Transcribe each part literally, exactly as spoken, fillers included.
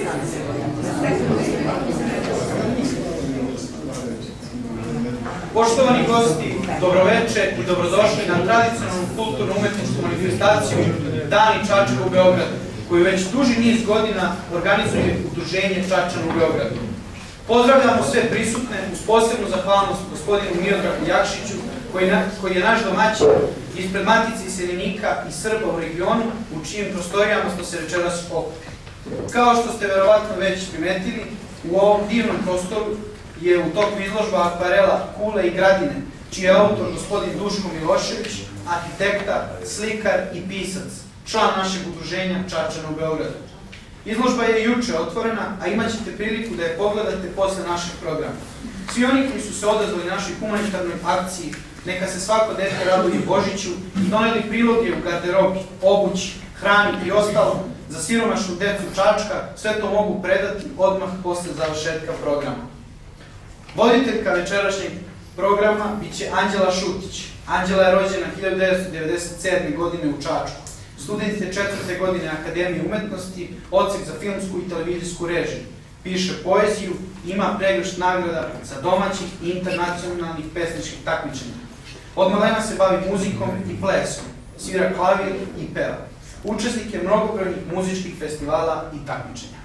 Poštovani gosti, dobroveče i dobrodošli na tradicionalnu kulturno-umetničku manifestaciju Dani Čačka u Beogradu, koju već duži niz godina organizuje Udruženje Čačan u Beogradu. Pozdravljamo sve prisutne uz posebnu zahvalnost gospodinu Miodragu Jakšiću, koji je naš domaćin ispred Matice iseljenika i Srba u regionu, u čijim prostorijama smo se večeras okupili. Kao što ste verovatno već primetili, u ovom divnom prostoru je u toku izložba akvarela Kule i Gradine, čiji je autor gospodin Duško Milošević, arhitekta, slikar i pisac, član našeg udruženja Čačana u Beogradu. Izložba je juče otvorena, a imat ćete priliku da je pogledate posle našeg programa. Svi oni koji su se odazvali našoj humanitarnoj akciji Neka se svako dete raduje Božiću i doneli priloge u garderobi, obući, hrani i ostalo za siromašnu decu Čačka, sve to mogu predati odmah posle završetka programa. Voditeljka večerašnjeg programa biće Anđela Šutić. Anđela je rođena hiljadu devetsto devedeset sedme. godine u Čačku. Student je četvrte godine Akademije umetnosti, odsek za filmsku i televizijsku režiju. Piše poeziju, ima pregršt nagrada za domaćih i internacionalnih pesničkih takmičenja. Od malena se bavi muzikom i plesom, svira klavir i peva. Učesnik je mnogobrojnih muzičkih festivala i takmičenja.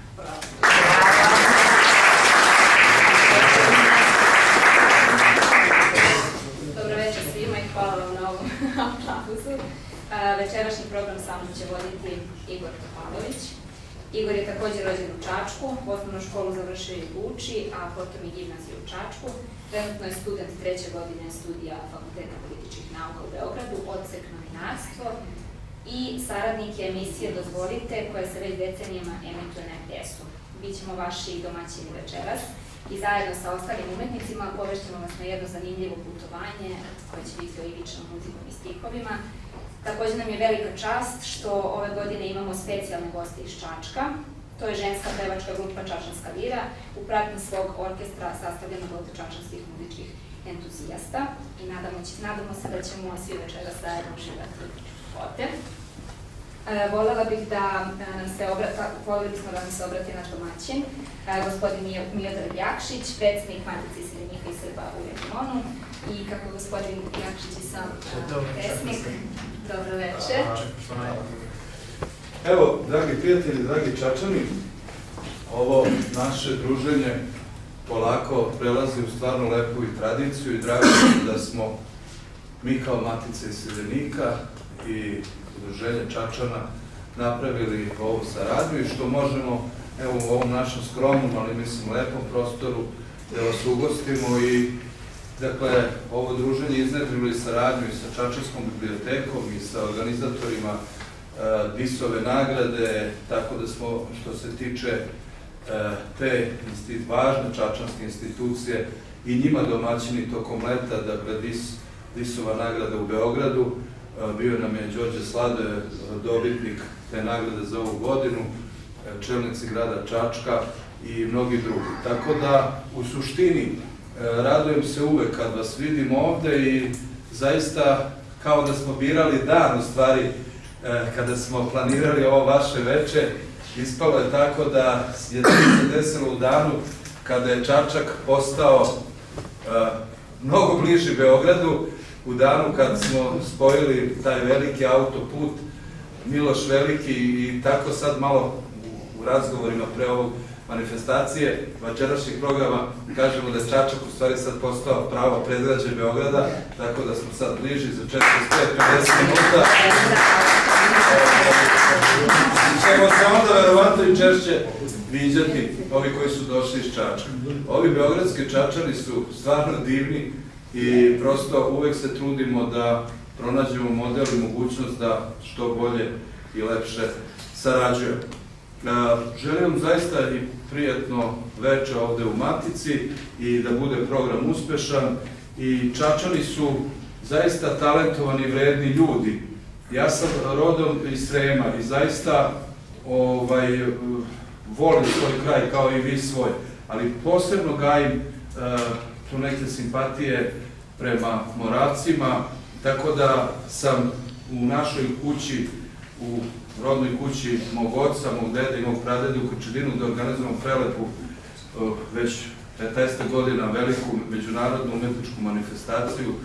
Dobro večer svima i hvala vam na ovom aplauzu. Večerašnji program sa mnom će voditi Igor Topalović. Igor je također rođen u Čačku, osnovnu školu završio i u Guči, a potom i gimnaziju u Čačku. Trenutno je student treće godine studija Fakulteta političkih nauka u Beogradu, odsek novinarstvo i saradnik je emisije Dozvolite, koja se već decenijama emituje na er te esu. Bićemo vaši domaćini večeras i zajedno sa ostalim umetnicima povešćemo vas na jedno zanimljivo putovanje koje će biti o ivičnom muzikom i stihovima. Također nam je velika čast što ove godine imamo specijalne goste iz Čačka. To je ženska pevačka grupa Čačanska lira u pratnji svog orkestra sastavljenog od čačanskih muzičkih entuzijasta i nadamo se da ćemo svi večeras zajedno uživati ovde. Voljela bih da nam se obrati, voljeli bismo da nam se obrati naš domaćin, gospodin Miodrag Jakšić, predsednik Matice iseljenika i Srba u regionu, i kako gospodin Jakšić i sam pesnik. Dobro večer. Evo, dragi prijatelji, dragi Čačani, ovo naše druženje polako prelazi u stvarno lepu i tradiciju i drago da smo mi kao Matica iseljenika i Udruženje Čačana napravili ovu saradnju i što možemo, evo, u ovom našem skromnom, ali mislim lepom prostoru da vas ugostimo i dakle, ovo druženje iznedrilo saradnju i sa Čačanskom bibliotekom i sa organizatorima Disove nagrade, tako da smo, što se tiče te važne čačanske institucije i njima domaćini tokom leta, dakle Disova nagrada u Beogradu, bio nam je Đorđe Slade, dobitnik te nagrade za ovu godinu, čelnici grada Čačka i mnogi drugi. Tako da, u suštini, radujem se uvek kad vas vidim ovde i zaista kao da smo birali dan, u stvari, kada smo planirali ovo vaše veče, ispalo je tako da je to se desilo u danu kada je Čačak postao mnogo bliži Beogradu, u danu kad smo spojili taj veliki autoput Miloš Veliki i tako sad malo u razgovorima pre ovog manifestacije, večerašnjeg programa, kažemo da je Čačak u stvari sad postao pravo predgrađe Beograda, tako da smo sad bliži za četrdeset pet do pedeset minuta. Ćemo se onda verovatno i češće viđati ovi koji su došli iz Čačka. Ovi beogradski Čačani su stvarno divni i prosto uvek se trudimo da pronađemo model i mogućnost da što bolje i lepše sarađujemo. Želim vam zaista i prijatno veče ovde u Matici i da bude program uspešan i Čačani su zaista talentovani i vredni ljudi. Ja sam rodom iz Srema i zaista volim svoj kraj kao i vi svoj, ali posebno gajim tu neke simpatije prema Moravcima, tako da sam u našoj kući u u rodnoj kući mog oca, mog dede i mog pradede u Krčedinu da organizujemo prelepu već petnaest godina veliku međunarodnu umetničku manifestaciju.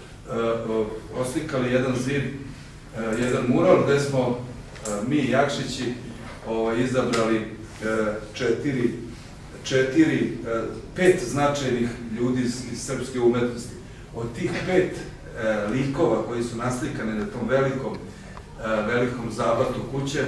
Oslikali jedan zid, jedan mural gde smo mi Jakšići izabrali četiri, četiri, pet značajnih ljudi iz srpske umetnosti. Od tih pet likova koji su naslikani na tom velikom, velikom zabatu kuće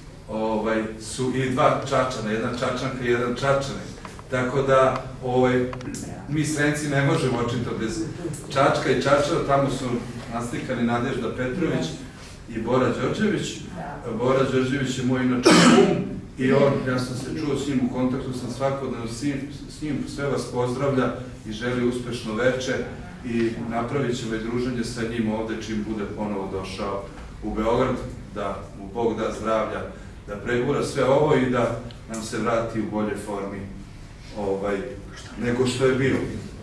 su i dva Čačana, jedna Čačanka i jedan Čačanin. Tako da mi Srenci ne možemo očito bez Čačka i Čačana, tamo su naslikani Nadežda Petrović i Bora Đorđević. Bora Đorđević je moj inače kum i on, ja sam se čuo s njim, u kontaktu sam svakodnevno s njim, sve vas pozdravlja i želi uspešno veče i napravit ćemo i druženje sa njim ovde čim bude ponovo došao u Beograd, da mu Bog da zdravlja, da pregura sve ovo i da nam se vrati u boljoj formi nego što je bio.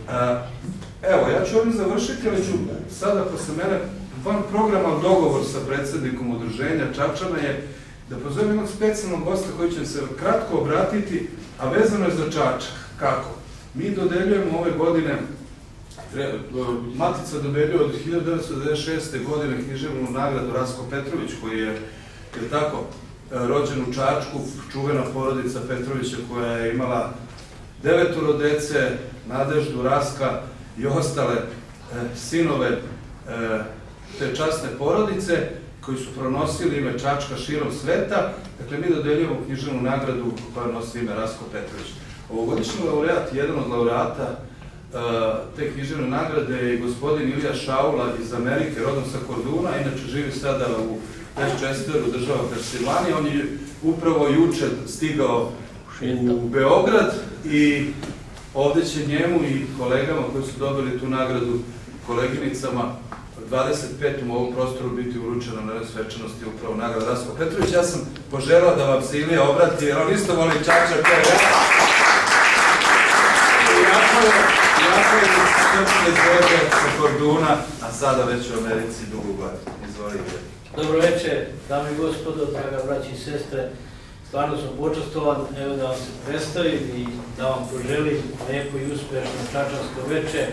Evo, ja ću ovdje završiti, ali ću sada posle mene van programa dogovor sa predsednikom udruženja Čačana je da pozovem jednog specijalnog gosta koji će se kratko obratiti, a vezano je za Čačak. Kako? Mi dodeljujemo ove godine, Matica dodeljuje od hiljadu devetsto devedeset šeste. godine književnu nagradu Rasko Petrović, koji je, je tako, rođen u Čačku, čuvena porodica Petrovića koja je imala devetoro dece, Nadeždu, Raska i ostale sinove te časne porodice koji su pronosili ime Čačka širom sveta. Dakle, mi dodeljujemo književnu nagradu koja nosi ime Rasko Petrović. Ovogodišnji laureat, jedan od laureata te književne nagrade je gospodin Ilija Šaula iz Amerike, rodom sa Korduna, inače živi sada u Westchesteru, država Pensilvanija. On je upravo juče stigao u Beograd i ovde će njemu i kolegama koji su dobili tu nagradu, koleginicama, dvadeset petom u ovom prostoru biti uručena na svečanosti upravo nagrada Rasko Petrović. Ja sam poželao da vam se Ilija obrati, jer on isto voli Čačak kao ja. Jako je srpske zvezde sa Korduna, a sada već u Americi dugo godina. Izvolite. Dobro večer, dame i gospodo, draga braći i sestre. Stvarno sam počastovan, evo da vam se predstavim i da vam poželim lepo i uspešno čačansko veče.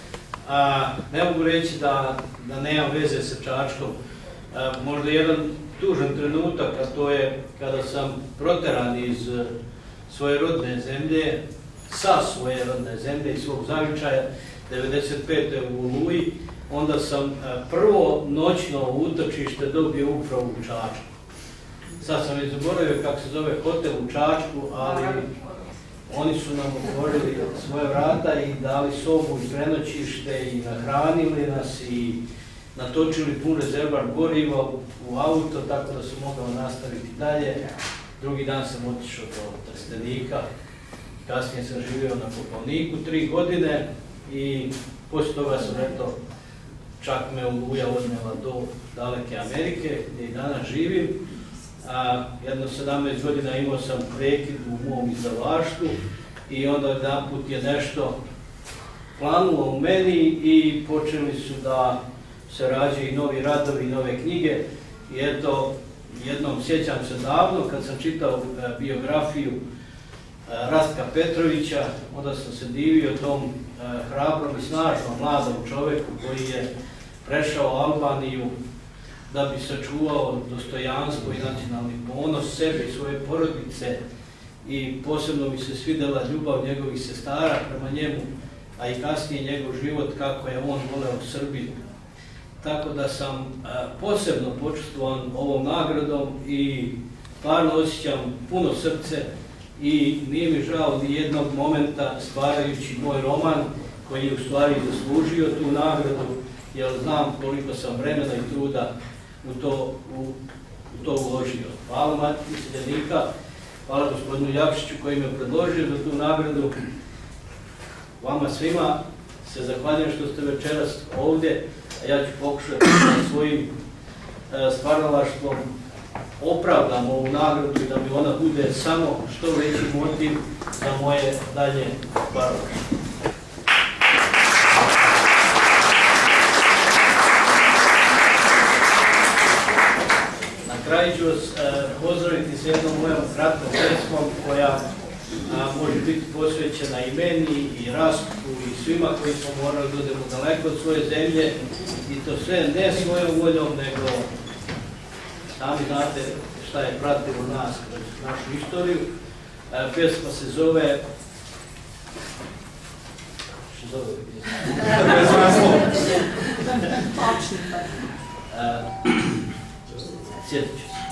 Ne mogu reći da nemam veze sa Čačkom. Možda jedan tužan trenutak, a to je kada sam proteran iz svoje rodne zemlje, sa svoje rodne zemlje i svog zavičaja, devedeset pete u Oluji, onda sam prvo noćno utočište dobio upravo u Čačku. Sad sam i zaboravio kako se zove hotel u Čačku, ali oni su nam otvorili svoje vrata i dali sobu i prenoćište i nahranili nas i natočili pun rezervar goriva u auto, tako da sam mogao nastaviti dalje. Drugi dan sam otišao do Trstenika, kasnije sam živio na Kopaoniku tri godine i poslije toga sam, eto, čak me Oluja odnela do daleke Amerike, gdje i danas živim. Jedno sedamnaest godina imao sam prekid u mom izdavaštvu i onda jedan put je nešto planulo u meni i počeli su da se rađaju i novi radovi i nove knjige. I eto, jednom sjećam se davno kad sam čitao biografiju Rastka Petrovića, onda sam se divio tom hrabrom i snažnom mladom čoveku koji je prešao Albaniju da bi sačuvao dostojanstvo i nacionalni ponos sebe i svoje porodice i posebno mi se svidela ljubav njegovih sestara prema njemu, a i kasnije njegov život kako je on voleo Srbiju. Tako da sam posebno počastvovan ovom nagradom i stvarno osjećam puno srce i nije mi žao ni jednog momenta stvarajući moj roman koji je u stvari zaslužio tu nagradu, jer znam koliko sam vremena i truda u to uložio. Hvala Matici Seljanika, hvala gospodinu Jakšiću koji me predložio za tu nagradu. Vama svima se zahvaljujem što ste večeras ovdje, a ja ću pokušati sa svojim stvaralaštvom opravdam ovu nagradu i da mi ona bude samo što veći motiv za moje dalje stvaralaštvo. Na kraju ja ću vas pozdraviti s jednom mojom kratkom pesmom koja može biti posvećena i meni, i Rastku, i svima koji smo morali da odemo daleko od svoje zemlje, i to sve ne svojom voljom, nego sami znate šta je pratilo nas kroz našu istoriju. Pesma se zove... Što zove? Sjetit ću se.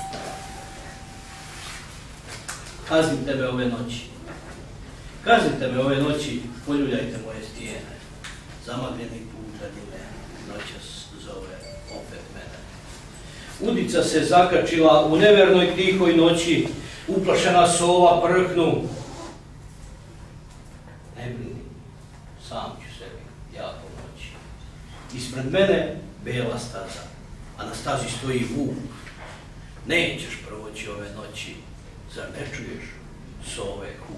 Kaznim tebe ove noći. Kaznite me ove noći, poljuljajte moje stijene. Zamagljeni put daljine, noćas zove opet mene. Udica se zakačila u nevernoj tihoj noći, uplašena sova prhnu. Ne brini, sam ću sebi, ja pomoći. Ispred mene bela staza, a na stazi stoji vuk. Nećeš provoći ove noći, zar ne čuješ sove huk?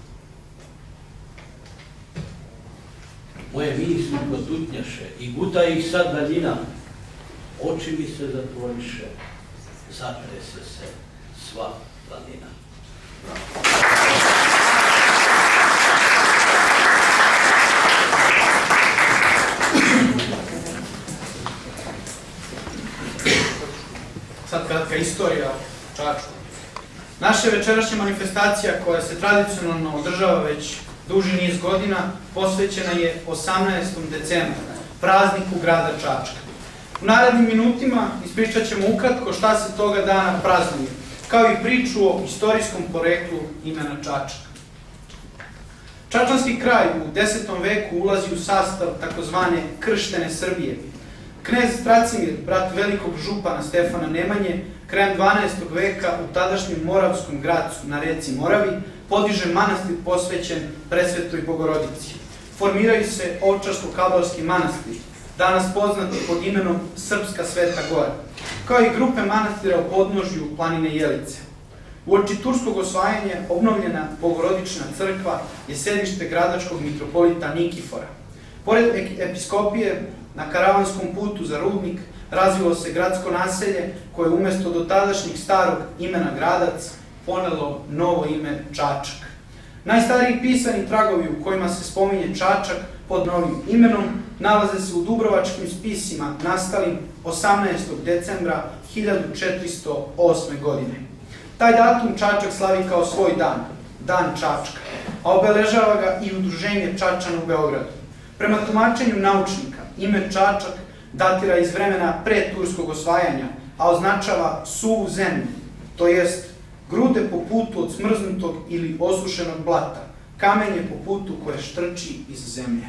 Moje misli potutnjaše i guta ih sad daljina, oči mi se zatvoriše, zatrese se sva planina. Sad kratka istorija o Čačku. Naša večerašnja manifestacija, koja se tradicionalno održava već duži niz godina, posvećena je osamnaestom decembru, prazniku grada Čačka. U narednim minutima ispričat ćemo ukratko šta se toga dana praznuje, kao i priču o istorijskom poreklu imena Čačak. Čačanski kraj u desetom veku ulazi u sastav takozvane krštene Srbije. Knez Stracimir, brat velikog župana Stefana Nemanje, krajem dvanaestog veka u tadašnjem Moravskom Gracu na reci Moravi podiže manastir posvećen Presvetoj Bogorodici. Formiraju se Ovčarsko-kablarski manastir, danas poznati pod imenom Srpska Sveta Gora, kao i grupe manastira u podnožju planine Jelice. Uoči turskog osvajanja obnovljena Bogorodična crkva je sedište gradačkog mitropolita Nikifora. Pored episkopije, na karavanskom putu za Rudnik razvilo se gradsko naselje koje umesto dotadašnjeg starog imena Gradac ponelo novo ime Čačak. Najstariji pisani tragovi u kojima se spominje Čačak pod novim imenom nalaze se u dubrovačkim spisima nastalim osamnaestog decembra hiljadu četiristo osme. godine. Taj datum Čačak slavi kao svoj dan, Dan Čačka, a obeležava ga i udruženje Čačana u Beogradu. Prema tumačenju naučnika, ime Čačak datira iz vremena pre turskog osvajanja, a označava suvu zemlju, to jest grude po putu od smrznutog ili osušenog blata, kamenje po putu koje štrči iz zemlje.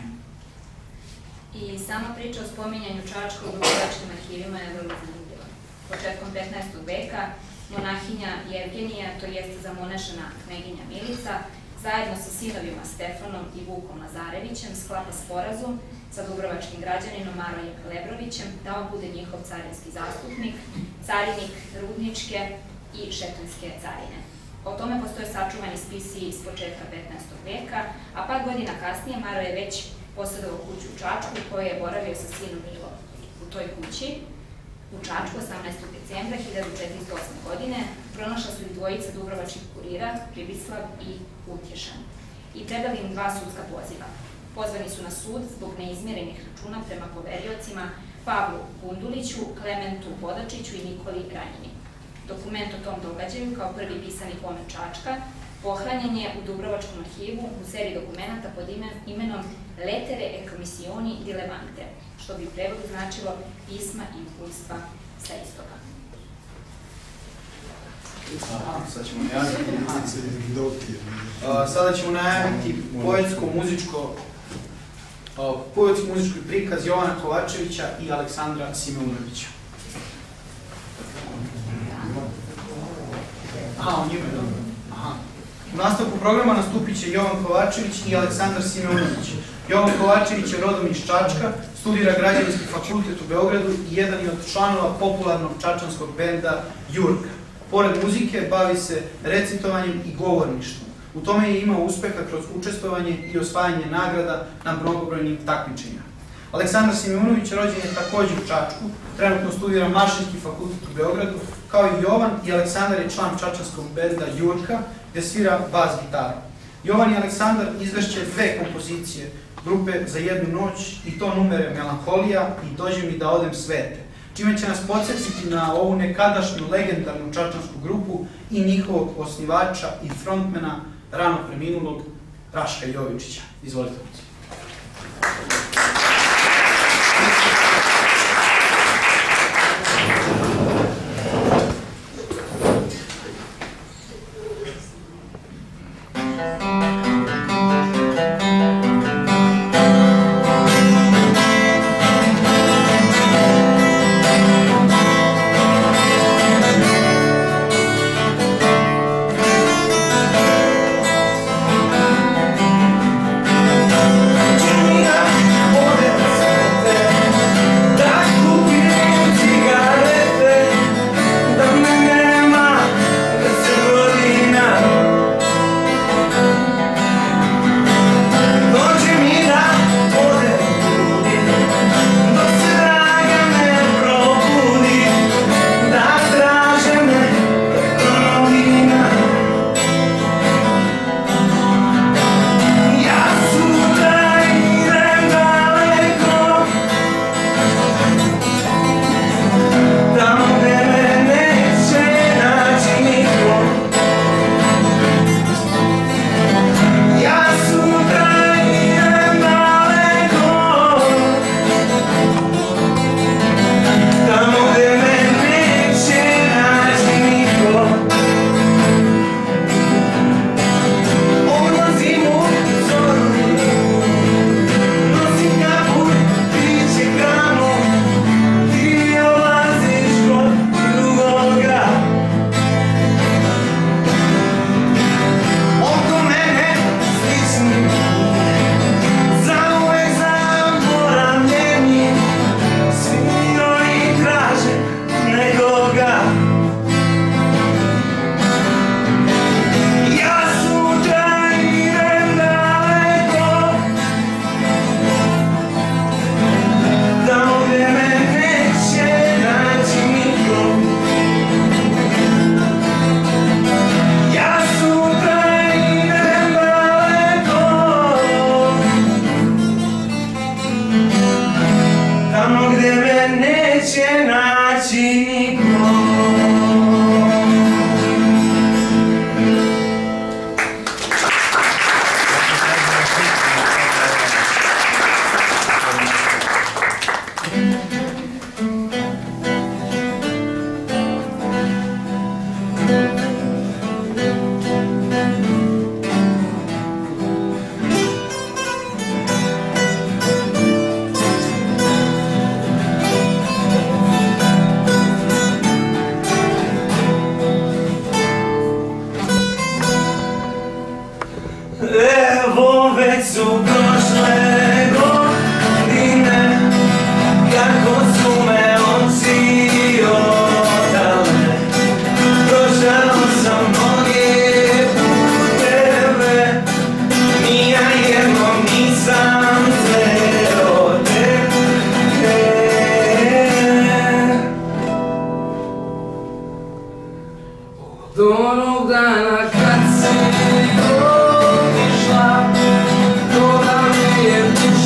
I sama priča o spominjanju Čačka u dubrovačkim arhivima je vrlo zanimljiva. Početkom petnaestog veka monahinja Jevgenija, to jest zamonešena kneginja Milica, zajedno sa sinovima Stefanom i Vukom Lazarevićem sklapa sporazum sa dubrovačkim građaninom Marojem Lebrovićem da on bude njihov carinski zastupnik, carinik Rudničke i Šetonske carine. O tome postoje sačuvani spisi iz početka petnaestog veka, a par godina kasnije Maro je već posjedovao kuću u Čačku u kojoj je boravio sa sinom Milom. U toj kući, u Čačku, osamnaestog decembra hiljadu četiristo osme. godine, pronašla su i dvojica dubrovačkih kurira, Pribislav i Utješan, i predali im dva sudska poziva. Pozvani su na sud zbog neizmjerenih računa prema poveriocima Pavlu Gunduliću, Klementu Vodačiću i Nikoli Ranjini. Dokument o tom događaju, kao prvi pisani pomen Čačka, pohranjen je u Dubrovačkom arhivu u seriji dokumenta pod imenom Letere e Commissioni di Levante, što bi u prevodu značilo pisma i uputstva sa istoka. Sada ćemo najaviti poetsko-muzičko poetsko-muzički prikaz Jovana Kovačevića i Aleksandra Simeunovića. Aha, on njima je dobro. Aha. U nastavku programa nastupit će Jovan Kovačević i Aleksandar Simeunović. Jovan Kovačević je rodom iz Čačka, studira Građevinski fakultet u Beogradu i jedan je od članova popularnog čačanskog benda Jurka. Pored muzike bavi se recitovanjem i govorništvom. U tome je imao uspeha kroz učestvovanje i osvajanje nagrada na mnogobrojnim takmičenjima. Aleksandar Simeunović rođen je također u Čačku, trenutno studira Mašinski fakultet u Beogradu, Kao i Jovan i Aleksandar je član čačanskog benda Jurka, gde svira bas gitaru. Jovan i Aleksandar izvešće dve kompozicije grupe Za jednu noć, i to numere Melanholija i Dođe mi da odem svete, čime će nas podsjetiti na ovu nekadašnju legendarnu čačansku grupu i njihovog osnivača i frontmena rano preminulog Raška Jovičića. Izvolite. Otišla, to da mi je duša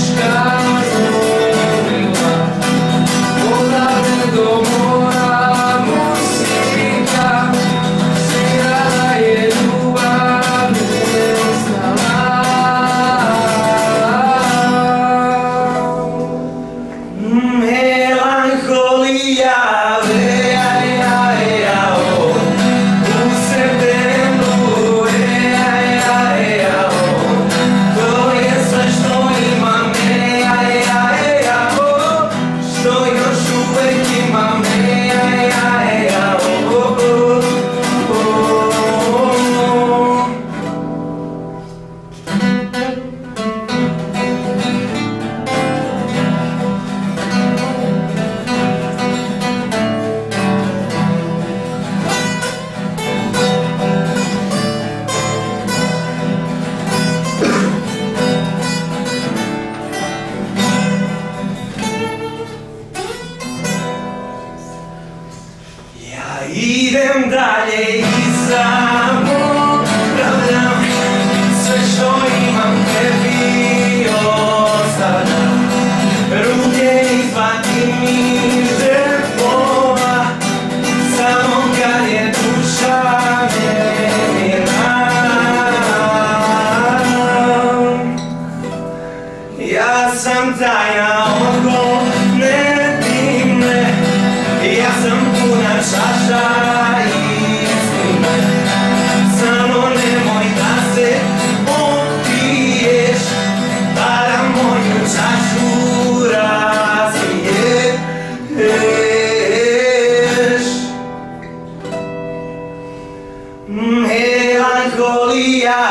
sjajna oko, ne dimne, ja sam puna čaša istine. Samo nemoj da se opiješ, pa da moju čašu razbiješ. Melankolija,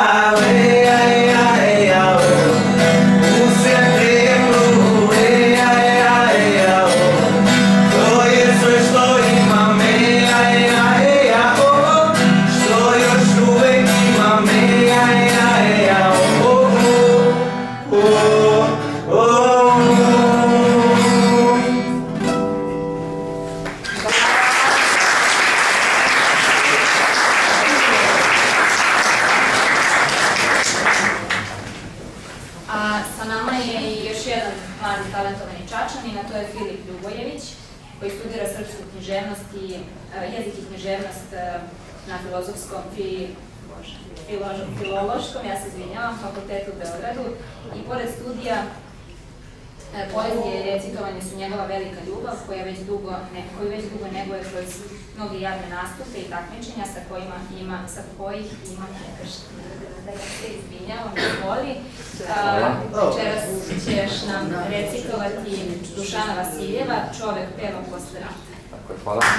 koji studira srpsku književnost i jezik i književnost na filozofskom i filološkom, ja se izvinjavam, fakultetu u Beogradu. I pored studija, poezije i recitovanje su njegova velika ljubav koju već dugo neguje kroz mnoge javne nastupe i takmičenja sa kojima ima, sa kojih ima prekrštenja. Da ja se izvinjavam, ne voli. Večeras ćeš nam recitovati Dušana Vasiljeva, Čovek peva posle rata. Tako je, hvala.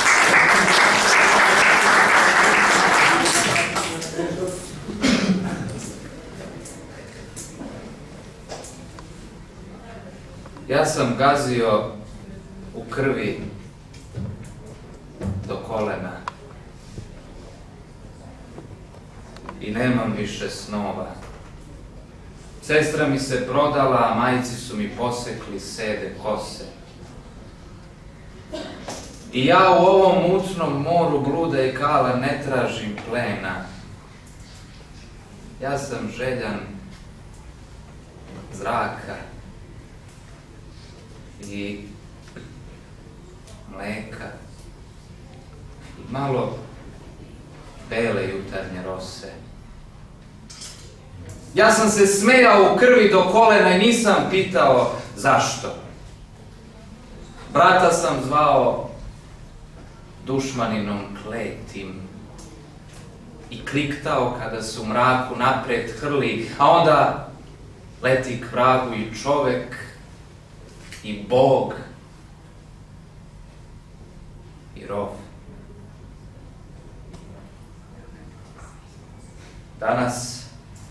Ja sam gazio u krvi do kolena i nemam više snova. Sestra mi se prodala, a majci su mi posekli sede kose. I ja u ovom mucnom moru bluda i kala ne tražim plena. Ja sam željan zraka i mleka i malo bele jutarnje rose. Ja sam se smejao u krvi do kolena i nisam pitao zašto. Brata sam zvao dušmaninom kletim i kliktao kada se u mraku napred hrli, a onda leti k vragu i čovek i Bog i rov. Danas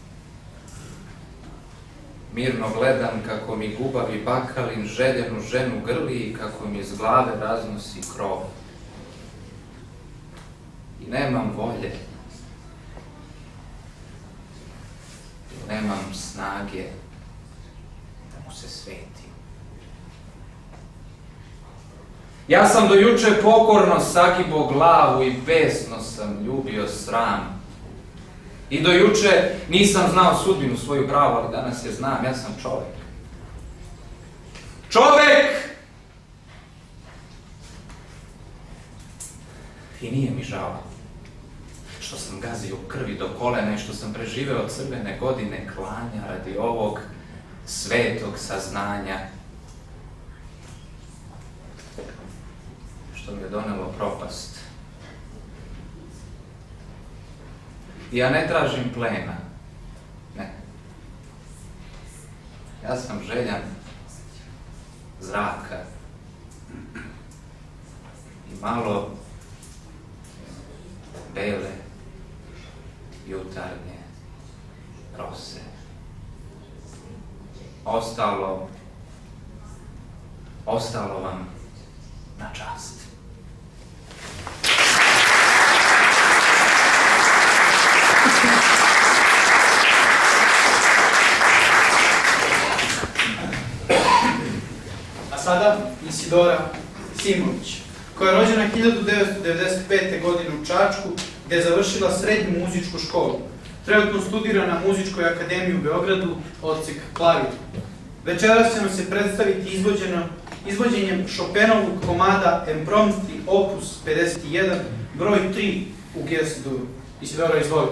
mirno gledam kako mi gubavi bakalin željenu ženu grli i kako mi iz glave raznosi krov. I nemam volje, nemam snage da mu se svetim. Ja sam do juče pokorno sagibo glavu i besno sam ljubio sram. I do juče nisam znao sudbinu svoju pravu, ali danas je znam, ja sam čovek. Čovek! I nije mi žao što sam gazio u krvi do kolena i što sam preživeo crvene godine klanja radi ovog svetog saznanja što mi je donelo propast. I ja ne tražim plena, ne. Ja sam željan zraka i malo bele jutarnje rose. Ostalo, ostalo vam na čast. A sada Isidora Simović, koja je rođena hiljadu devetsto devedeset pete. godine u Čačku, gde je završila srednju muzičku školu. Trenutno studira na Muzičkoj akademiji u Beogradu, odsek klavir. Večeras će nam se predstaviti izvođenjem Chopinovog komada Imprompti opus pedeset jedan, broj tri u G-dur. Isidora, izvoli.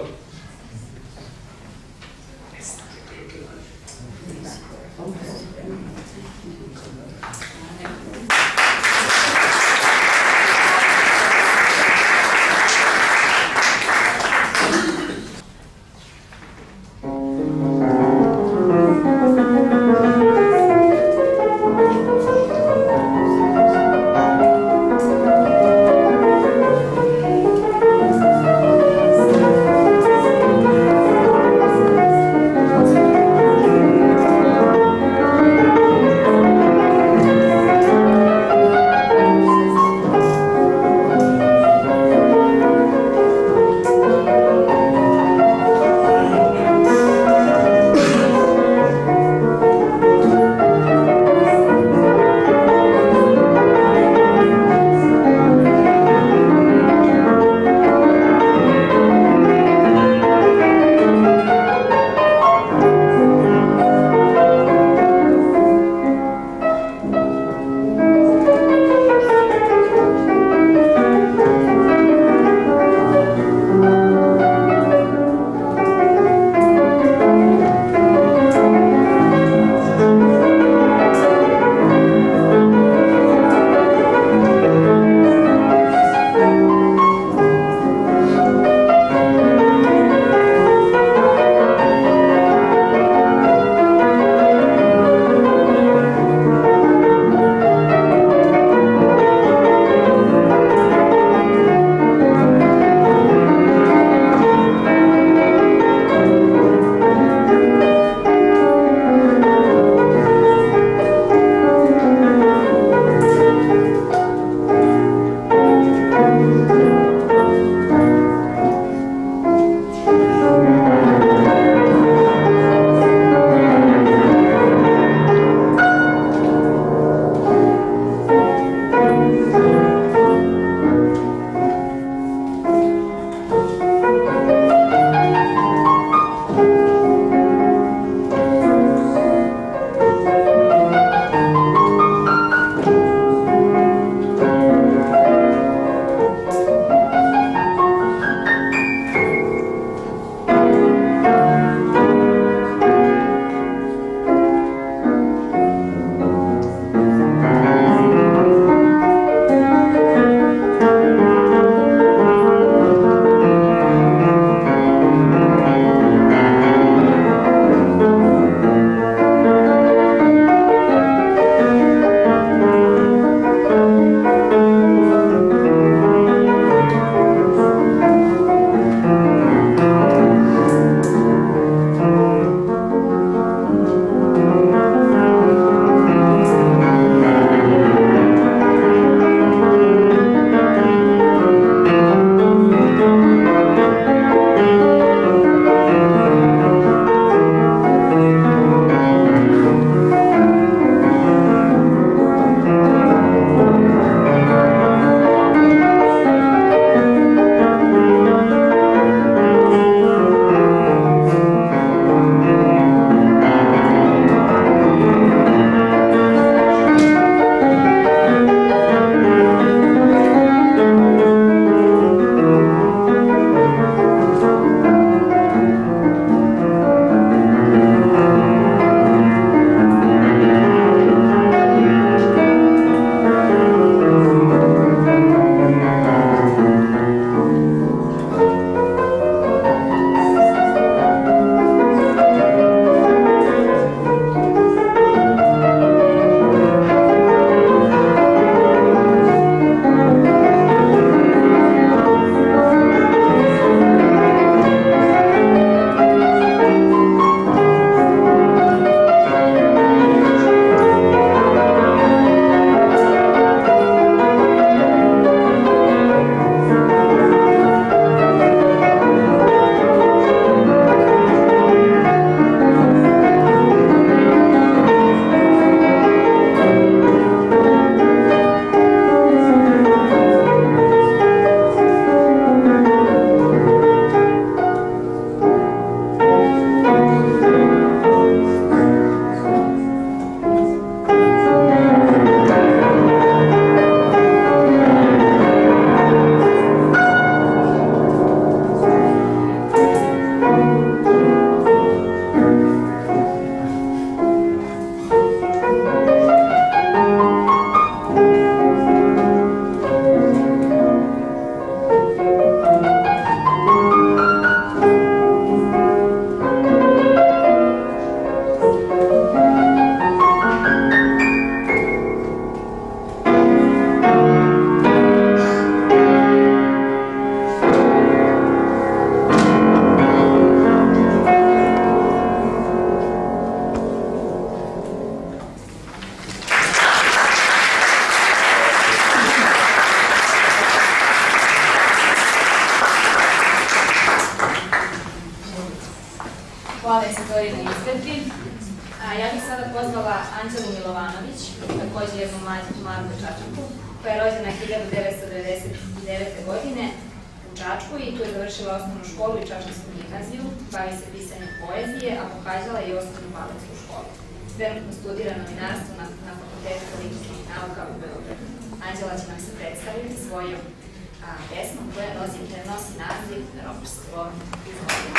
Hvala Isidori na izvedbi. Ja bih sada pozvala Anđelu Milovanović, također jednu mladu Čačanku, koja je rođena hiljadu devetsto devedeset devete. godine u Čačku i tu je završila osnovnu školu i Čačansku gimnaziju, bavi se pisanjem poezije, a pohađala je i osnovnu baletsku školu. Trenutno studira novinarstvo na, na Fakultetu političkih nauka u Beogradu. Anđela će nam se predstaviti svojom a, pesmom koja nosi, nosi naziv Ropstvo. Izvolite.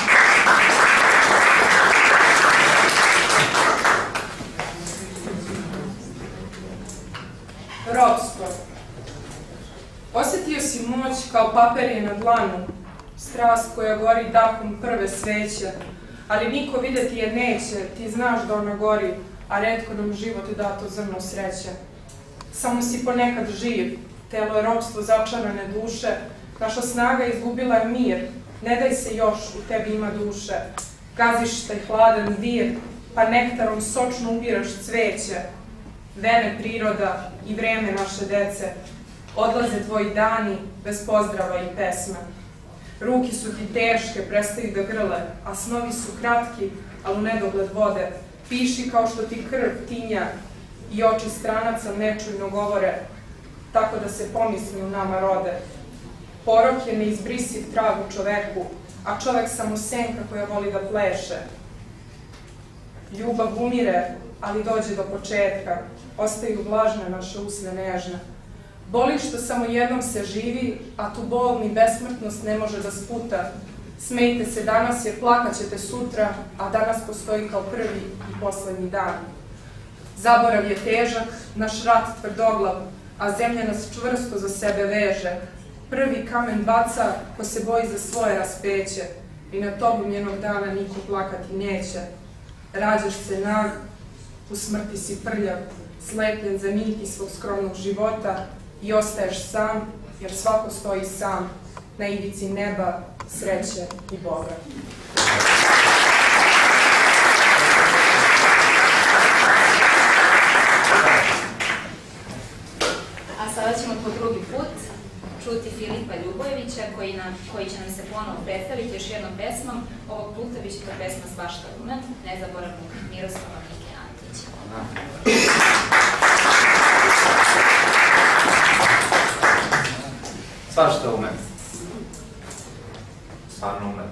Ropstvo. Osjetio si moć kao papirje na dlanu, strast koja gori dahom prve sveće, ali niko videti je neće, ti znaš da ona gori, a retko nam život da to zrno sreće. Samo si ponekad živ, telo je ropstvo začarane duše, naša snaga izgubila je mir, ne daj se još, u tebi ima duše. Gaziš taj hladan vir, pa nektarom sočno ubiraš cveće, vene priroda i vreme naše dece, odlaze tvoji dani bez pozdrava i pesme. Ruki su ti teške, prestaju da grle, a snovi su kratki, ali u nedogled vode. Piši kao što ti krv tinja i oči stranaca nečujno govore, tako da se pomisli u nama rode. Porok je neizbrisiv trag u čoveku, a čovek samo senka koja voli da pleše. Ljubav umire, ali dođe do početka, ostaju vlažne naše usne nežne. Boli što samo jednom se živi, a tu bol ni besmrtnost ne može da sputa. Smejte se danas jer plakat ćete sutra, a danas postoji kao prvi i poslednji dan. Zaborav je težak, naš rat tvrdoglav, a zemlja nas čvrsto za sebe veže. Prvi kamen baca ko se boji za svoje raspeće i na tobom jednog dana niko plakati neće. Rađaš se nag, u smrti si prljav, slepljen za niti svog skromnog života i ostaješ sam, jer svako stoji sam na ivici neba, sreće i Boga. A sada ćemo po drugi put čuti Filipa Ljubojevića koji, nam, koji će nam se ponovo predstaviti još jednom pesmom. Ovog puta bit će to pesma Svašta umem, nezaboravnog Miroslava Mike Antića. Svašta umem. Stvarno umem.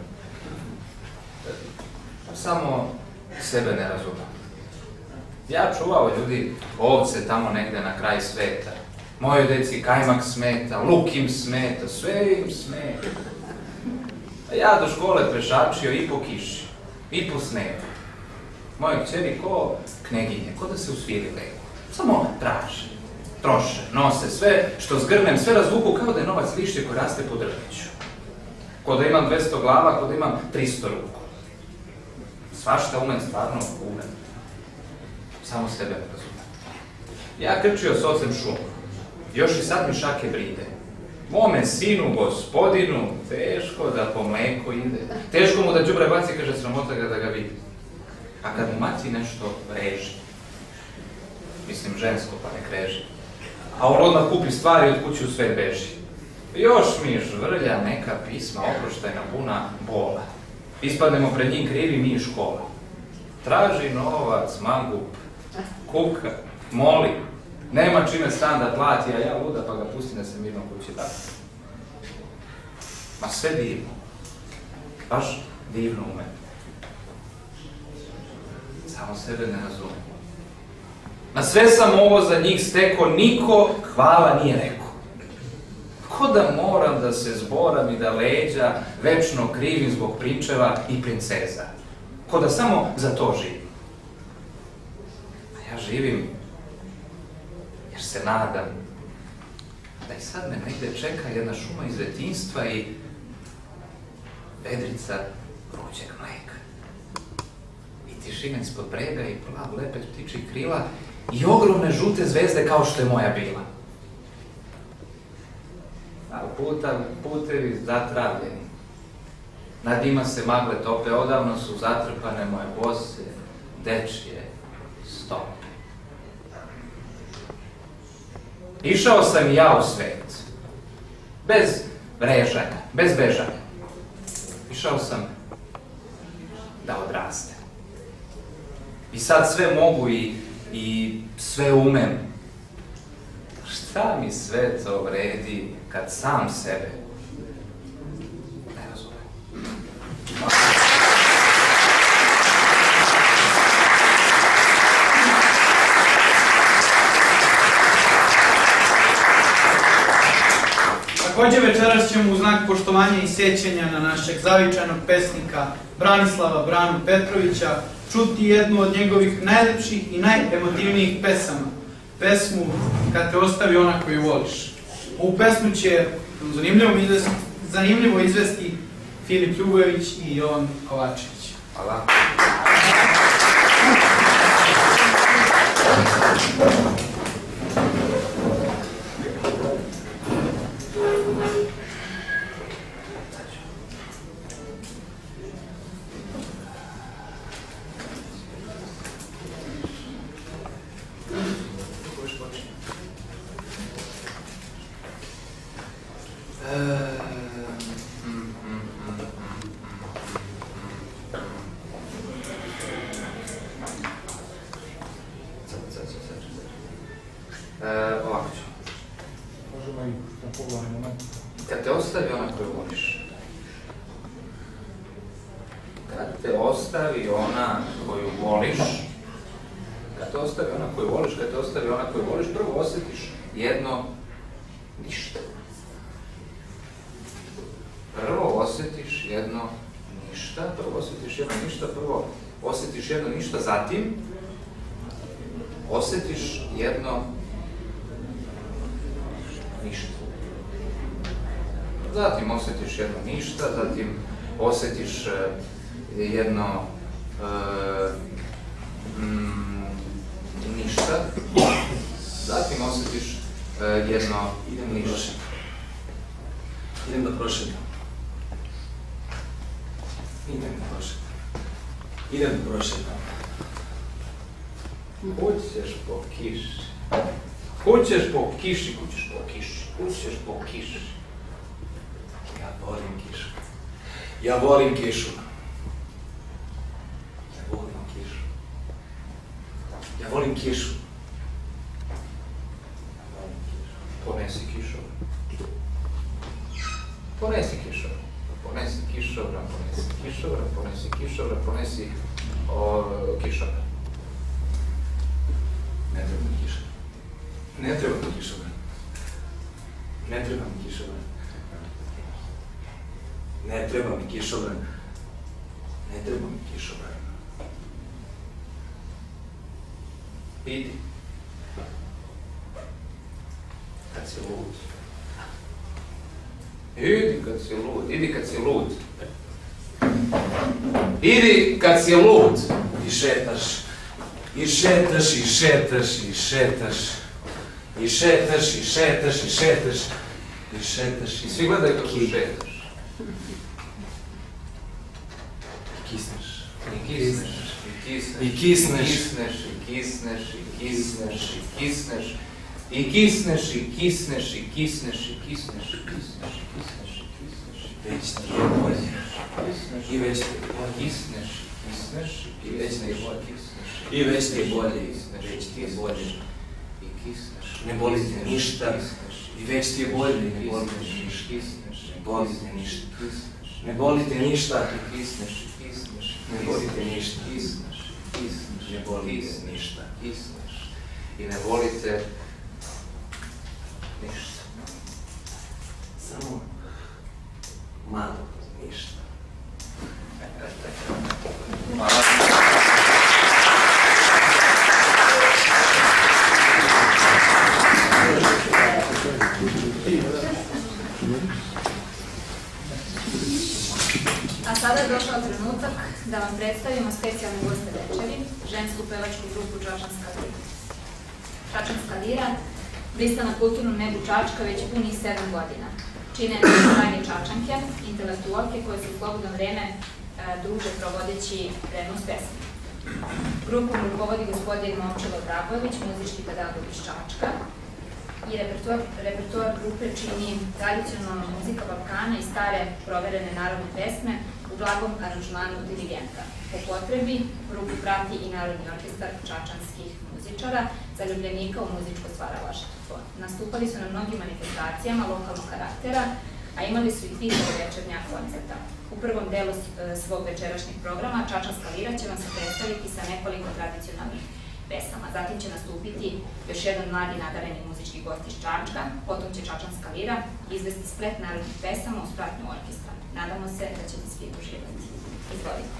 Samo sebe ne razumem. Ja čuvao ljudi ovce tamo negde na kraj sveta. Mojoj deci kajmak smeta, luk im smeta, sve im smeta. A ja do škole pešačio i po kiši, i po snegu. Moje kćeri ko kneginje, ko da se usviri lego. Samo traže, troše, nose sve što zgrnem, sve razvuku kao da je novac lišće koji raste po drveću. Ko da imam dvesta glava, ko da imam trista ruku. Svašta umem, stvarno umem. Samo sebe ne razumem. Ja krčio s ocem šumu. Još i sad mi šake bride. Mome sinu, gospodinu, teško da po mleko ide. Teško mu da đubre baci, kaže, sramota ga da ga vidi. A kad mu maci nešto reži, mislim žensko pa nek reži, a on odmah kupi stvari i od kuće u svet beži. Još mi žvrlja neka pisma oproštajna puna bola. Ispadnemo pred njim krivi mi i škola. Traži novac, mangup, kuka, moli. Nema čime stan da plati, a ja luda pa ga pusti da se mirno kući da. Ma sve divno. Baš divno u meni. Samo sebe ne razumem. Na sve sam ovo za njih steko, niko hvala nije rekao. Ko da moram da se zboram i da leđa večno krivim zbog prinčeva i princeza. Ko da samo za to živim. A ja živim jer se nadam da i sad me negde čeka jedna šuma iz detinjstva i vedrica vrućeg mleka. I tišina ispod brega i plav lepet ptičih krila i ogromne žute zvezde kao što je moja bila. A puta, putevi zatravljeni. Nad njima se magle tope, odavno su zatrpane moje bose, dečije stope. Išao sam i ja u svet, bez vrežanja, bez bežanja. Išao sam da odrastem. I sad sve mogu i, i sve umem. Šta mi sve to vredi kad sam sebe ne razumem? Također večeras ćemo u znak poštovanja i sjećanja na našeg zavičajnog pesnika Branislava Branu Petrovića čuti jednu od njegovih najlepših i najemotivnijih pesama. Pesmu Kad te ostavi ona koju voliš. Ovu pesmu će zanimljivo izvesti, zanimljivo izvesti Filip Ljubojević i Jovan Kovačević. Hvala. Kad te ostavi ona koju voliš. Kad te ostavi ona koju voliš. Kad te ostavi ona koju voliš, kad te ostavi ona koju voliš, prvo osjetiš jedno ništa. Prvo osjetiš jedno ništa, prvo osjetiš jedno ništa, prvo osjetiš jedno ništa, zatim osjetiš jedno ništa. Zatim osjetiš jedno ništa, zatim osjetiš uh, jedno uh, mm, ništa, zatim osjetiš uh, jedno ništa. Idem da prošetam. Idem da prošetam. Idem da prošetam. Kućeš po kiši. Kućeš po kiši, kućeš po kiši, kućeš po kiši. Ja volim kišu. Ja volim kišu. Ja volim kišu. Ja volim kišu. Ponesi kišobran. Ponesi kišobran. Ponesi kišobran, ponesi kišobran, ponesi kišobran, ponesi o, kišobran. Ne treba mi kišobran. Ne treba mi kišobran. Ne treba mi kišobran. Ne treba mi kišobran. Ne treba mi kišobran. Idi. Kad si lud. Idi kad si lud, idi kad si lud. Idi kad si lud. I šetaš. I šetaš, i šetaš, i šetaš. I šetaš, i šetaš, i šetaš. I šetaš, I svi gledaju kako šetaš. I kisneš. I kisneš, i kisneš, I kisneš. i kisneš, i kisneš, i kisneš, i kisneš, i kisneš, i kisneš, i kisneš, i kisneš, i kisneš, i kisneš, i kisneš, Već ti je bolje. I već ti je bolje. kisneš, kisneš, I već ti je bolje. kisneš, I već ti je bolje. kisneš, Već ti je bolje. i kisneš, Ne boli te ništa. I već ti je bolje. Ne boli te kisneš, ništa. kisneš, Ne boli te ništa. kisneš, Ne boli te ništa. i kisneš, i kisneš, Ne boli te ništa. kisneš, kisneš, Ne boli te kisneš, ništa. kisneš, i ne volite ništa. Samo malo ništa. Hvala. A sada je došao trenutak da vam predstavimo specijalne goste večeri, žensku pevačku grupu Čačanska lira. Čačanska lira blista na kulturnom nebu Čačka već punih sedam godina. Čine najmanje Čačanke, intelektualke koje se u slobodno vreme e, druže provodeći prednost pesme. Grupom rukovodi gospodin Momčilo Dragović, muzički pedagog iz Čačka. I repertoar, repertoar grupe čini tradicionalna muzika Balkana i stare proverene narodne pesme u blagom aranžmanu dirigenta. Po potrebi, grupu prati i Narodni orkestar čačanskih muzičara, zaljubljenika u muzičko stvaralaštvo. Nastupali su na mnogim manifestacijama lokalnog karaktera, a imali su i tri večernja koncerta. U prvom delu svog večerašnjeg programa Čačanska lira će vam se predstaviti sa nekoliko tradicionalnih pesama. Zatim će nastupiti još jedan mladi nadareni muzički gost iz Čačka, potom će Čačanska lira izvesti splet narodnih pesama uz pratnju orkestra. Nadamo se da ćete svi uživati. Izvolite.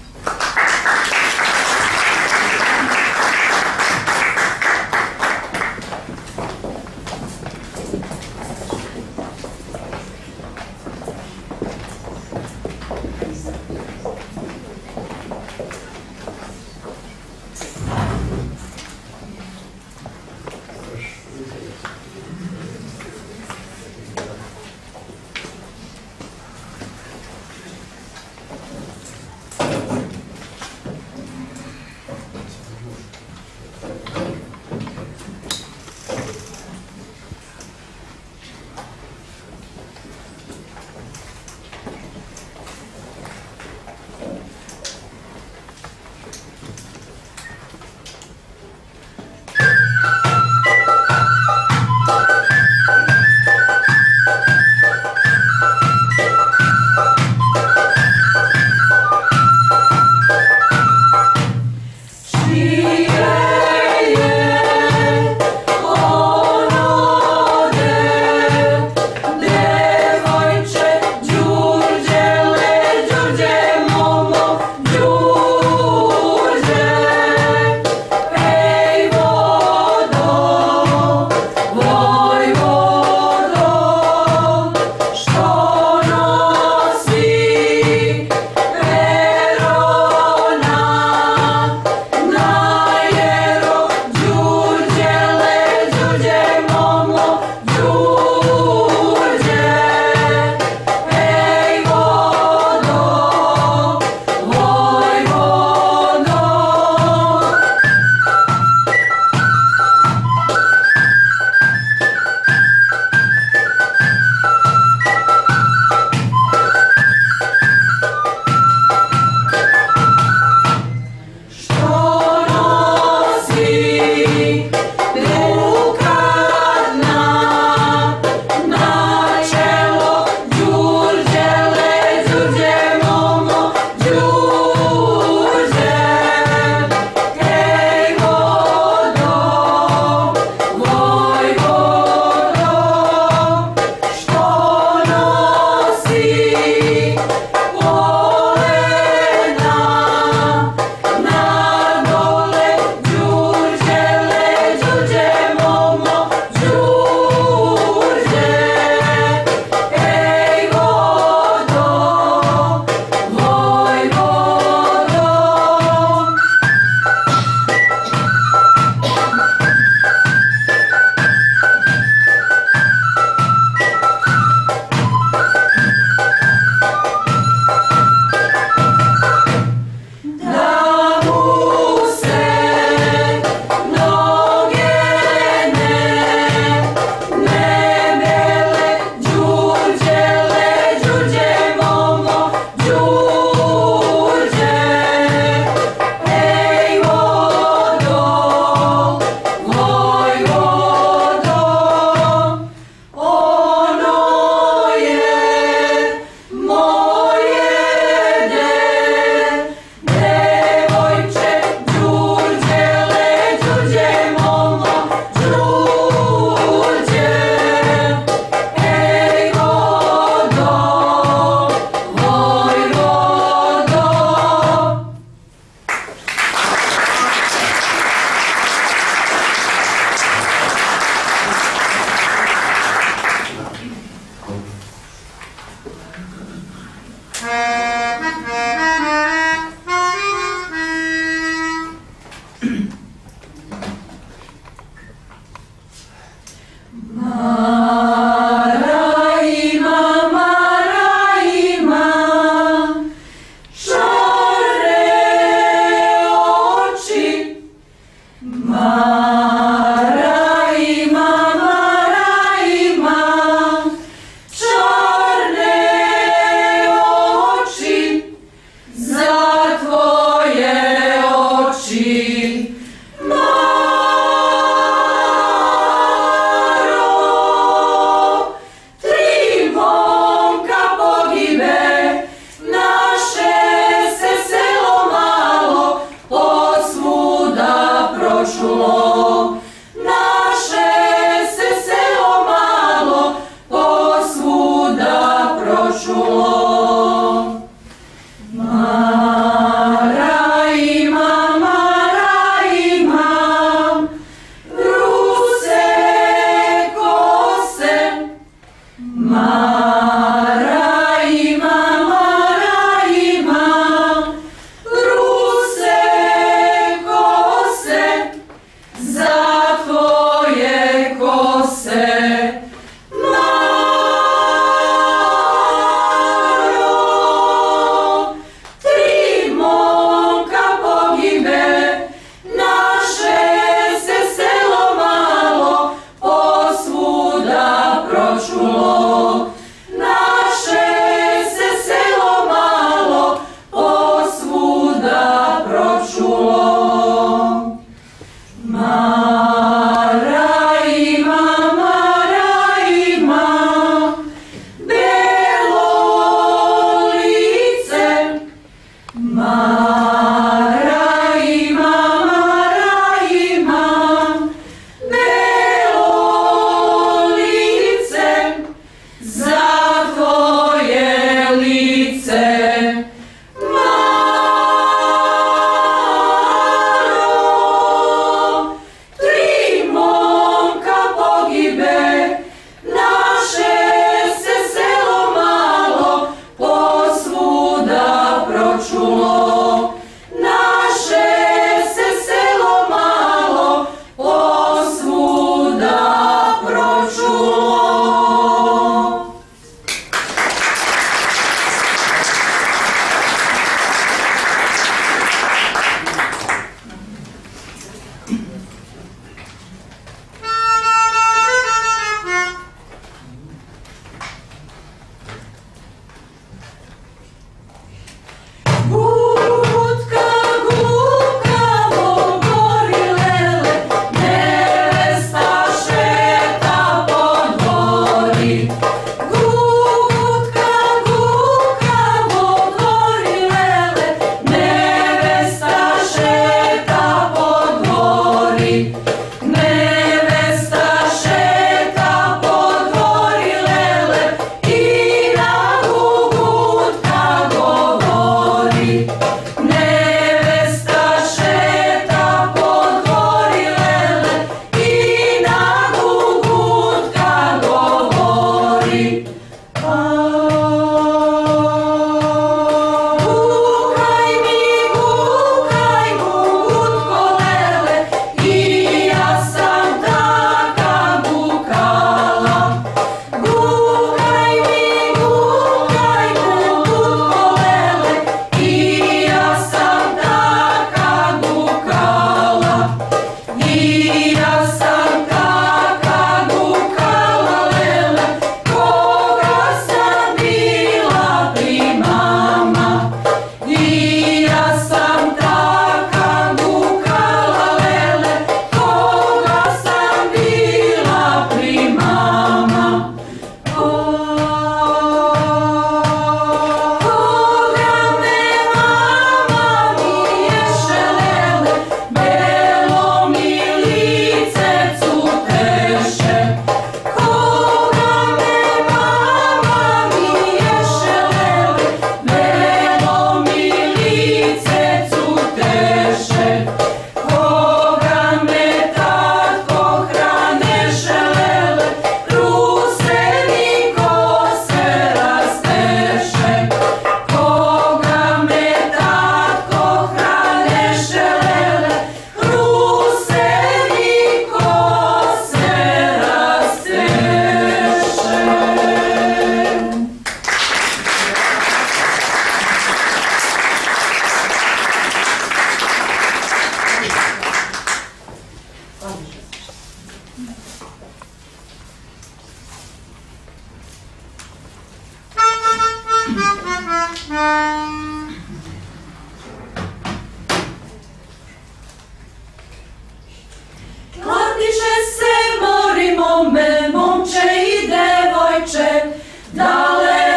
Kladiše se, morimo me, momče i devojče, da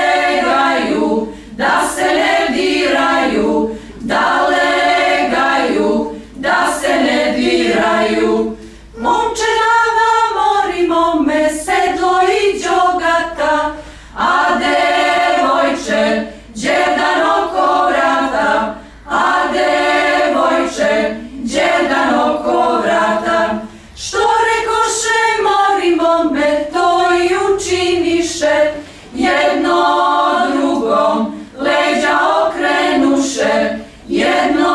legaju, da se ne diraju, da legaju, da se ne diraju. Momče dava, morimo me, sedlo i đogata, a devojče, đedan oko vrata, a devojče, đedan oko vrata. Što rekoše, morimo me, to i učiniše, jedno drugom leđa okrenuše, jedno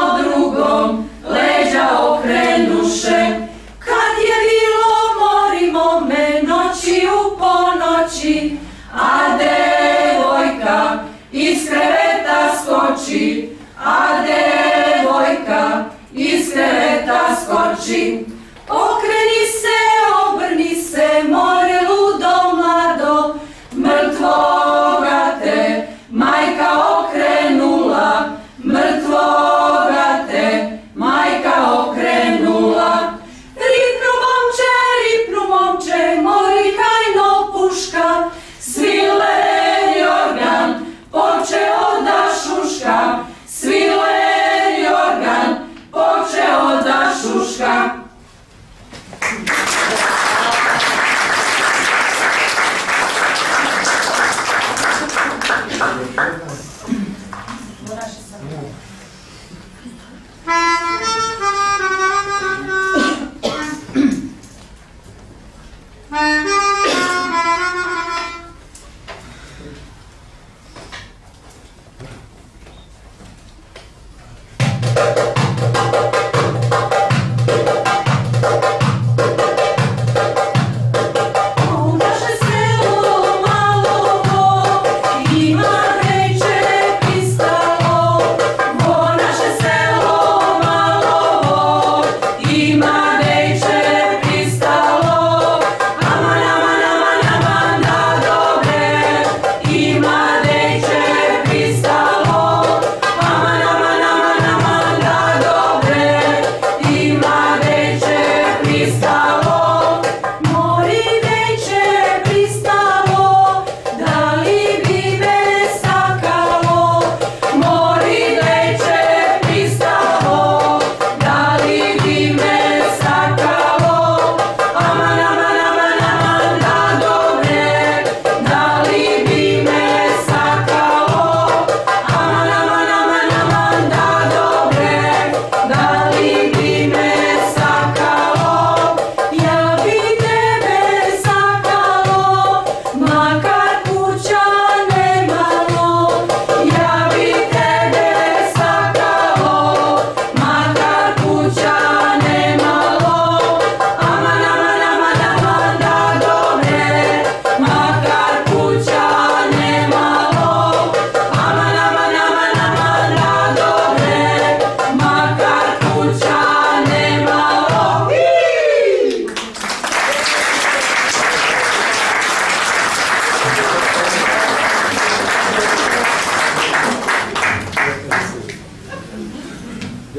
drugom leđa okrenuše. Kad je bilo, morimo me, noći u ponoći, a devojka iz kreveta skoči, a devojka iz kreveta skoči. Okreni se, obrni se, more ludo mlado, mrtvoga te majka okrenula, mrtvoga te majka okrenula. Ripnu momče, ripnu momče, mori hajno puška, svile jorgan, poče oda šuška, svile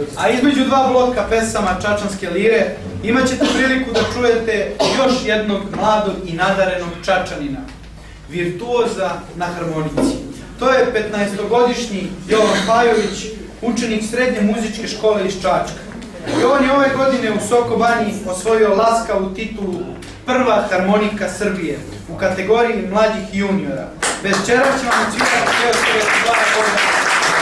A između dva bloka pesama Čačanske lire imat ćete priliku da čujete još jednog mladog i nadarenog Čačanina, virtuoza na harmonici. To je petnaestogodišnji Jovan Pajović, učenik srednje muzičke škole iz Čačka. Jovan je ove godine u Soko Banji osvojio laskavu titulu Prva harmonika Srbije u kategoriji mlađih juniora. Večeras će vam odsvirati pevstvo dva akorda.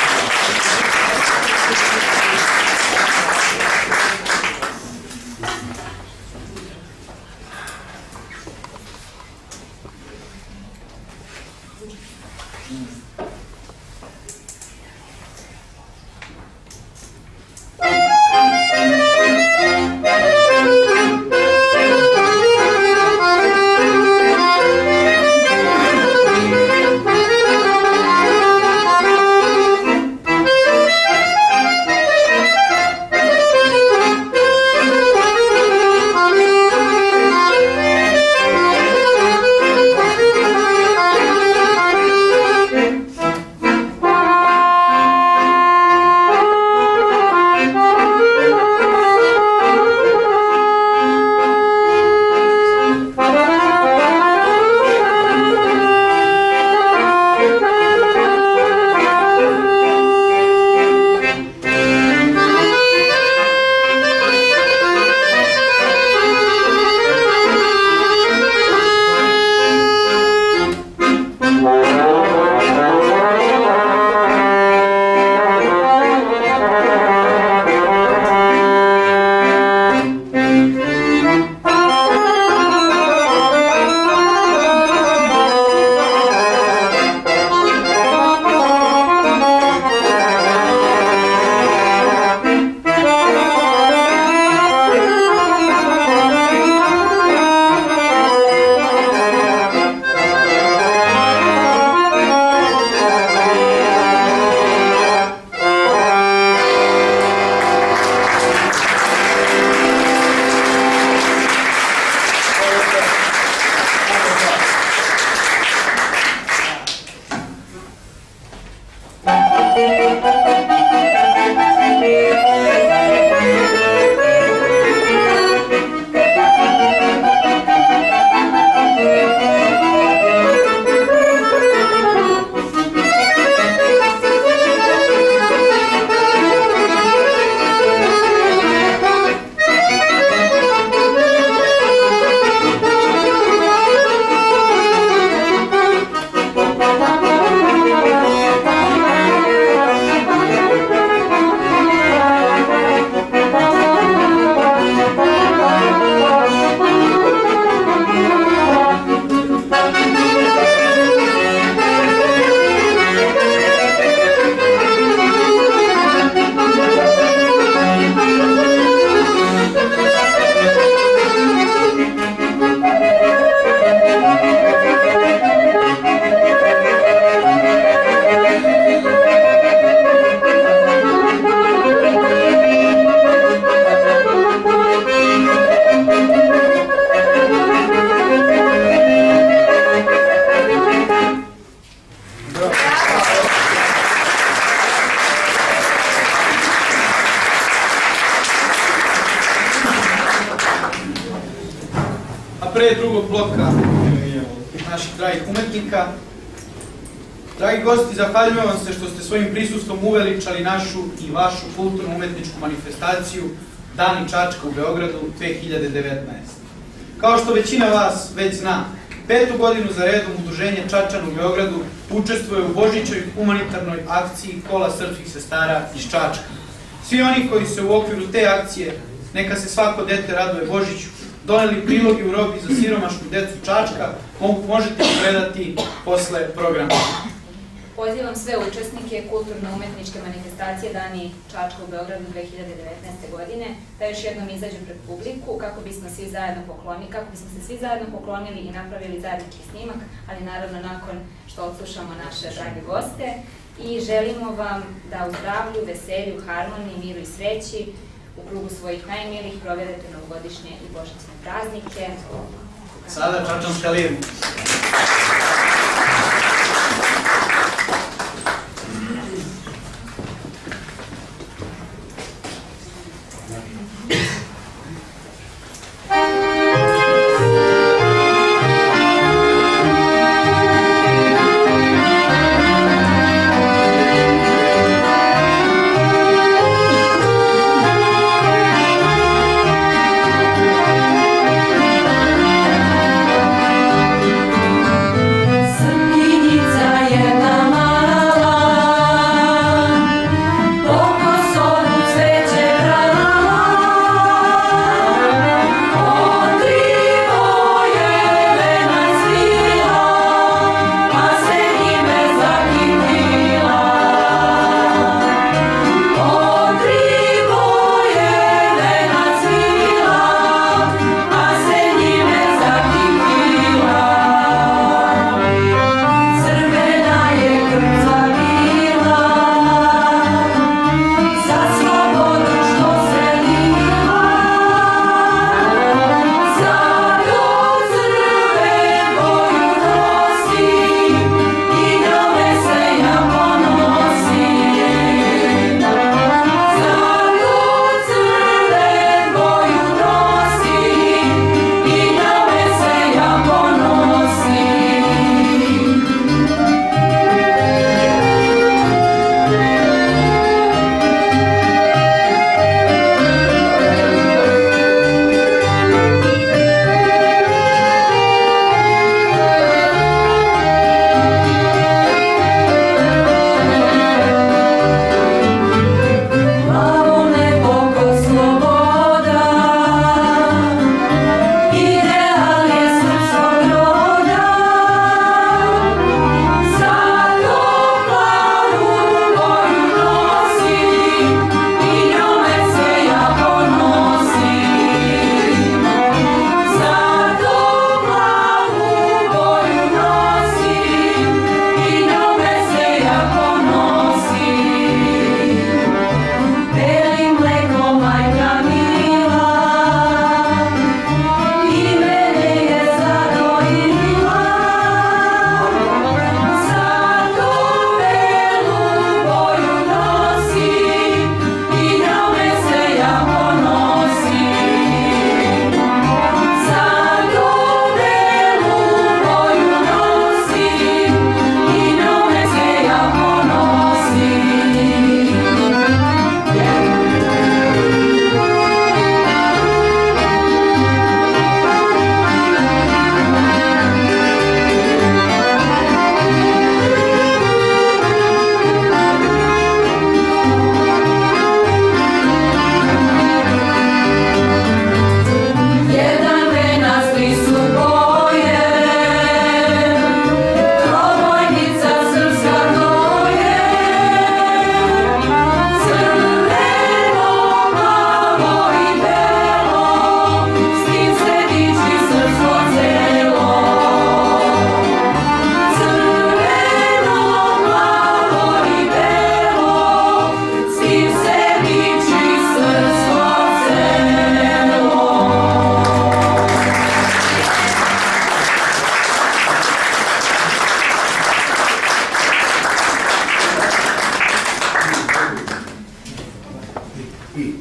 Pre drugog bloka naših dragih umetnika. Dragi gosti, zahvaljujem vam se što ste svojim prisustvom uveličali našu i vašu kulturno-umetničku manifestaciju Dani Čačka u Beogradu dve hiljade devetnaeste. Kao što većina vas već zna, petu godinu za redom Udruženje Čačan u Beogradu učestvuje u Božićoj humanitarnoj akciji Kola srpskih sestara iz Čačka. Svi oni koji se u okviru te akcije Neka se svako dete raduje Božiću doneli prilogi u robi za siromašnu decu Čačka, možete ih predati posle programa. Pozivam sve učesnike kulturno-umetničke manifestacije Dani Čačka u Beogradu dve hiljade devetnaeste. godine da još jednom izađu pred publiku kako bismo svi zajedno poklonili, kako bismo se svi zajedno poklonili i napravili zajednički snimak, ali naravno nakon što odslušamo naše drage goste. I želimo vam da u zdravlju, veselju, harmoniji, miru i sreći u krugu svojih najmilijih provedete novogodišnje i božićne praznike. Sada Čačanska lira. i.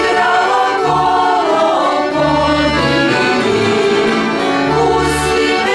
Pusti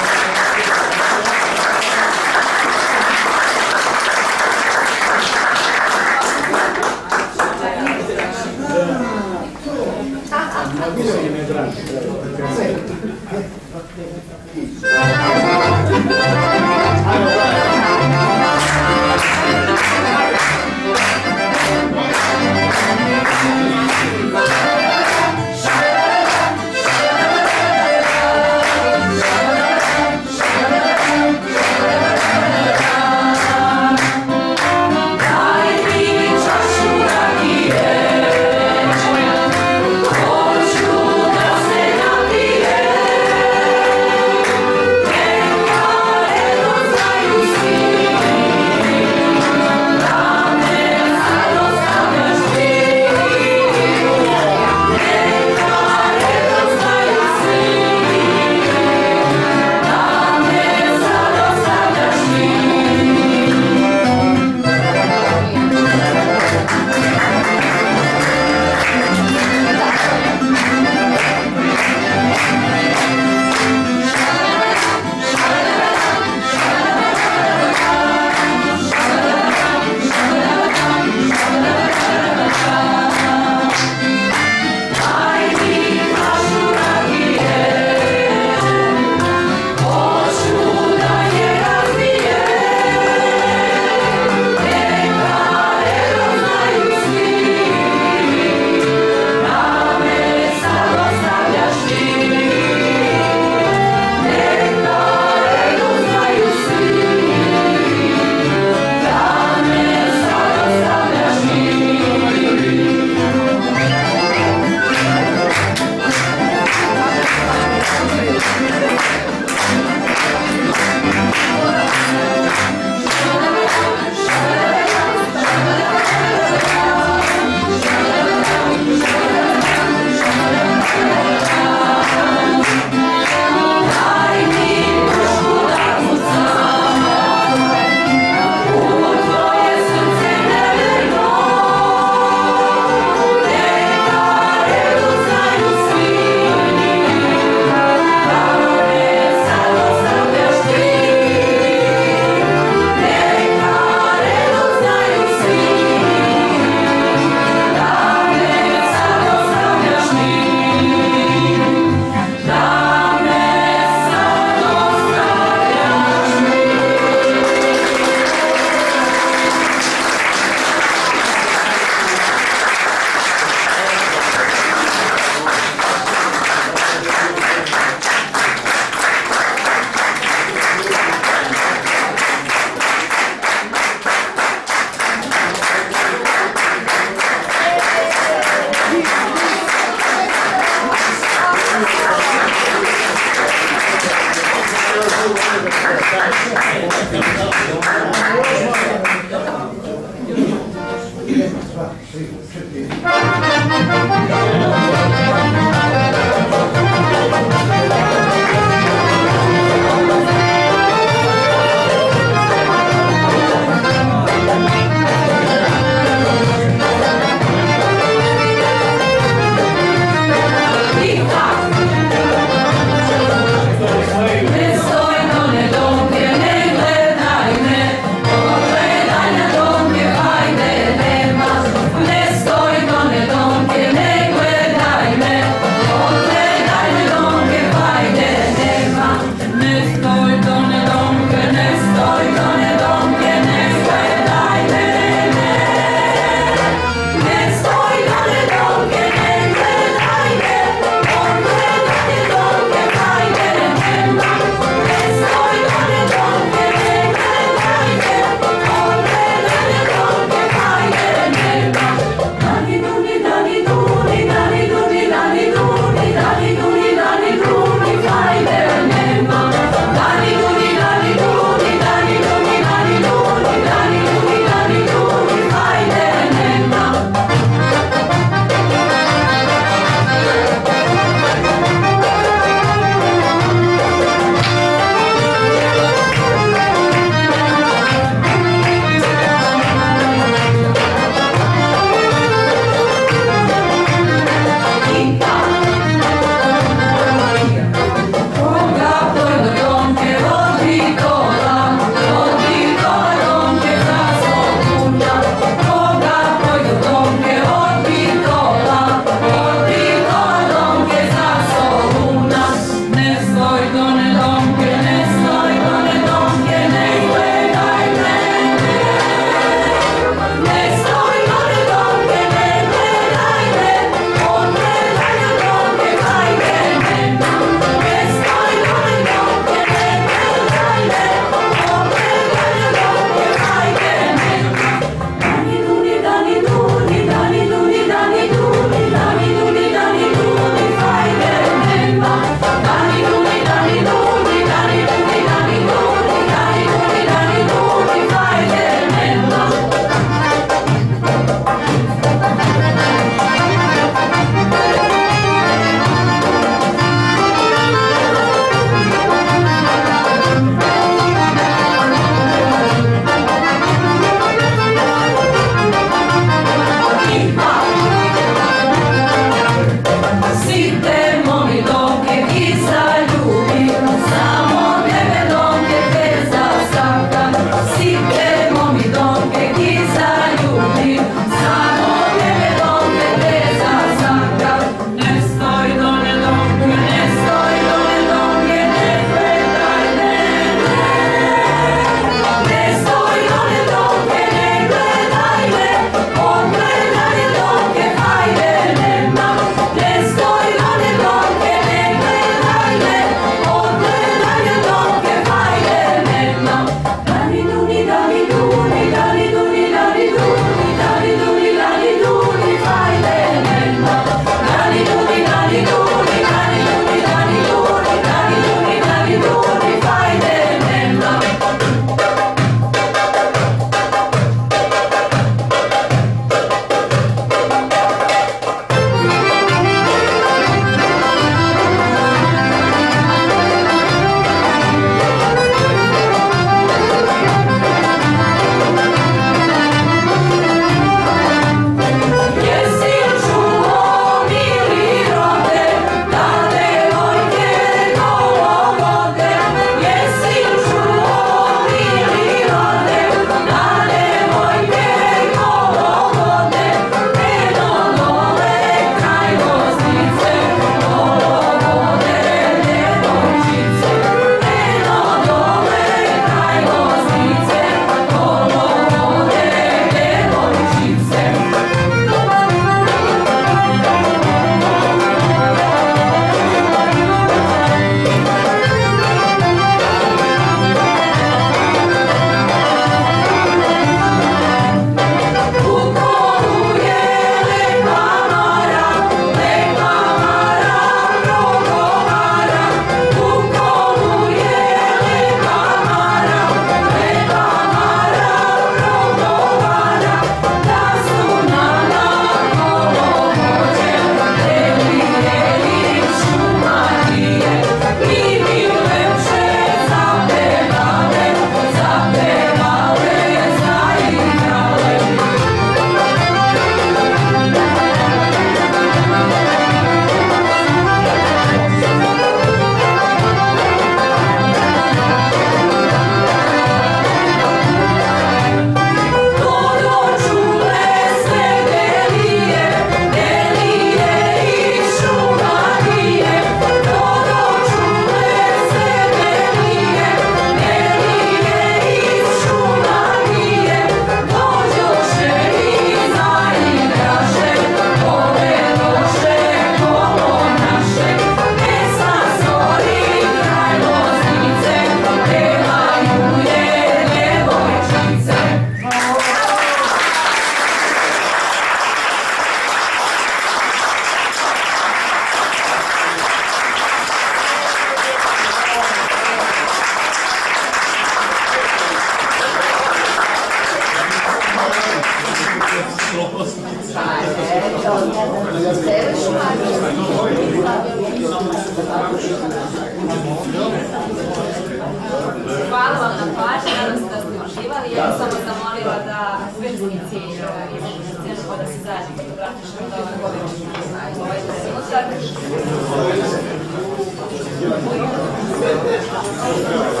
bih samo zamolila da umetnici izađu na scenu pa da se zajedno fotografišemo da ovaj godišnji ovaj trenutak.